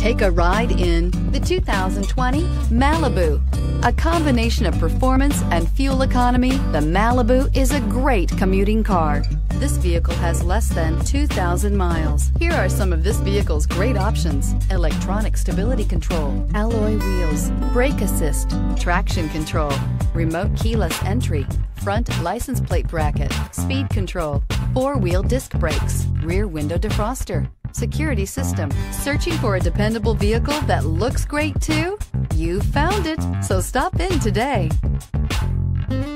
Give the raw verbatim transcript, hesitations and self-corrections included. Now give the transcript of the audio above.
Take a ride in the two thousand twenty Malibu. A combination of performance and fuel economy, the Malibu is a great commuting car. This vehicle has less than two thousand miles. Here are some of this vehicle's great options: electronic stability control, alloy wheels, brake assist, traction control, remote keyless entry, front license plate bracket, speed control, four-wheel disc brakes, rear window defroster, security system. Searching for a dependable vehicle that looks great too? You found it, so stop in today.